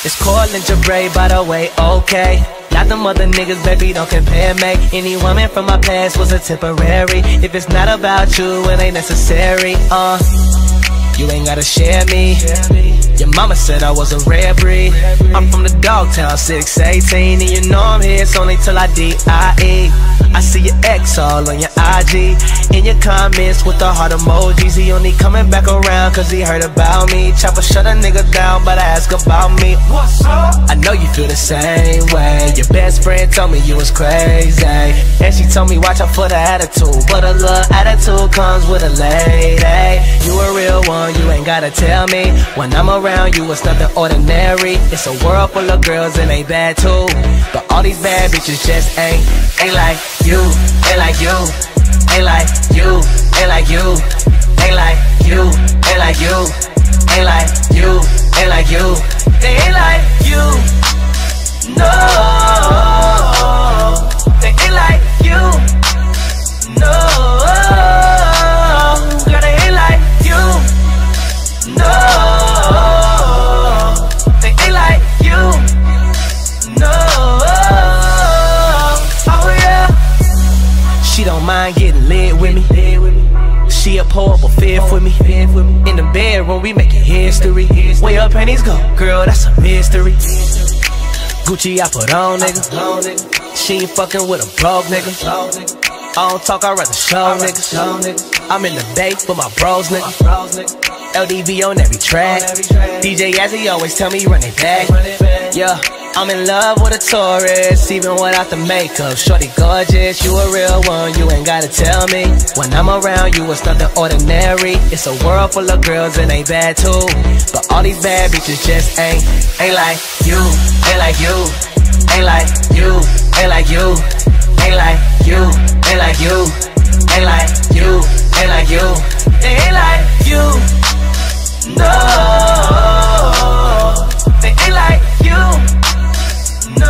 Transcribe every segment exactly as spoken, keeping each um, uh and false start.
It's Coral and Jabray, by the way, okay. Not them other niggas, baby, don't compare me. Any woman from my past was a temporary. If it's not about you, it ain't necessary. Uh, you ain't gotta share me. Your mama said I was a rare breed. I'm from the Dogtown, six eighteen, and you know I'm here, it's only till I D I E. I see your ex all on your I G, in your comments with the heart emojis. He only coming back around cause he heard about me. Chopper shut a nigga down, but I ask about me. What's up? I know you feel the same way. Your best friend told me you was crazy, and she told me watch out for the attitude, but a little attitude comes with a lady. You a real one, you ain't gotta tell me. When I'm around you, it's nothing ordinary. It's a world full of girls and they bad too, but all these bad bitches just ain't, ain't like you, ain't like you, ain't like you, ain't like you, ain't like you, ain't like you, ain't like you, ain't like you, they ain't like you, no, they ain't like you, no, girl, they ain't like you, no, they ain't like you, no. She don't mind getting lit with me. She a pour up a fifth with me. In the bedroom, we making history. Where your panties go, girl, that's a mystery. Gucci I put on, nigga. She ain't fucking with a broke nigga. I don't talk, I'd rather show niggas. I'm in the bay with my bros, nigga. L D V on every track. D J Yazzie always tell me run it back. Yeah, I'm in love with a tourist, even without the makeup. Shorty gorgeous, you a real one, you ain't gotta tell me. When I'm around you, it's nothing ordinary. It's a world full of girls and they bad too, but all these bad bitches just ain't, ain't like you, ain't like you, ain't like you, ain't like you, ain't like you, ain't like you, ain't like you, ain't like you, they ain't like you, no, they ain't like you, no,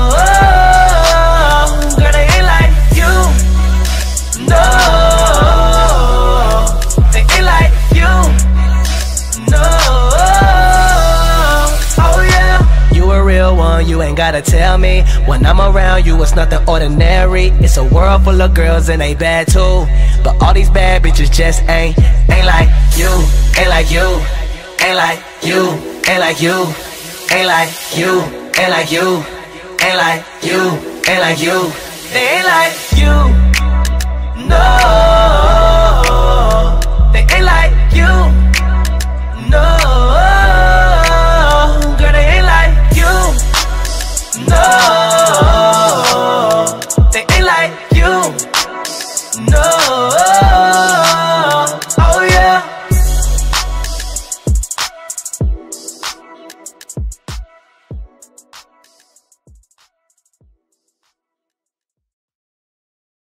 girl, they ain't like you, no, they ain't like you, no, oh yeah. You a real one, you ain't gotta tell me. When I'm around you, it's nothing ordinary. It's a world full of girls and they bad too, but all these bad bitches just ain't, ain't like you, ain't like you, ain't like you, ain't like you, ain't like you, ain't like you, ain't like you, ain't like you, they ain't like you, no, they ain't like you, no, girl, they ain't like you, no, they ain't like you.